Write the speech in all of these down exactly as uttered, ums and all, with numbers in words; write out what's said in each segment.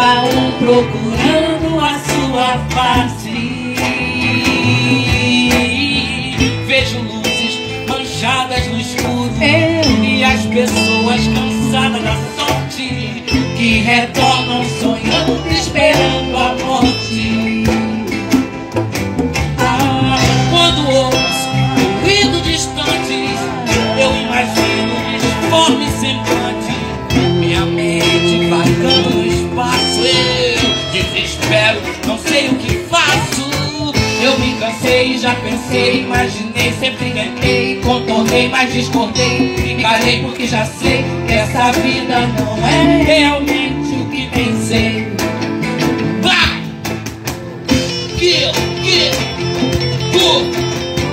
cada um procurando a sua face. Vejo luzes manchadas no escuro e as pessoas cansadas da sorte que retornam sonhando, esperando a morte. Ah, quando ouço ruído distante, eu imagino disforme semblante. Minha mente vagando no espaço, eu desespero, não sei o que faço. Eu me cansei, já pensei, imaginei, sempre inventei, contornei, mas discordei, me calei porque já sei que essa vida não é realmente o que pensei. Vai! Kill, kill, go!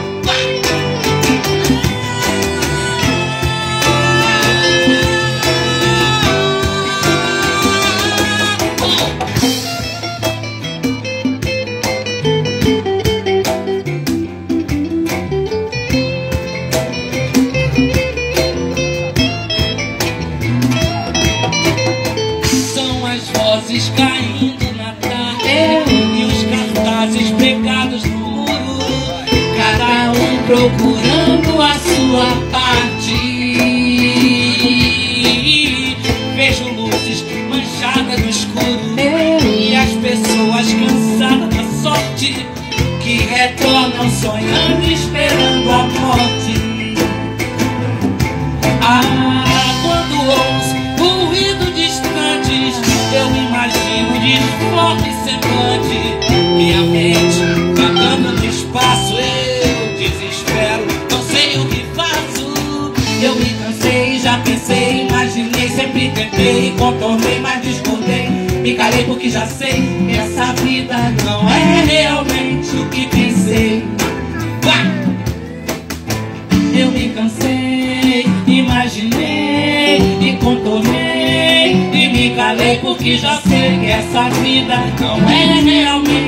Vozes caindo na tarde e os cartazes pegados no muro, cada um procurando a sua parte. Vejo luzes manchadas no escuro e as pessoas cansadas da sorte que retornam sonhando, esperando a morte. Ah, quando ouço o ruído distante, eu imagino disforme semblante. Minha mente vagando no espaço, eu desespero, não sei o que faço. Eu me cansei, já pensei, imaginei, sempre tentei, contornei, mas discordei, me calei porque já sei que essa vida não é realmente o que pensei. Vai! Eu me cansei, imaginei e contornei, e me calei porque já sei que essa vida não é realmente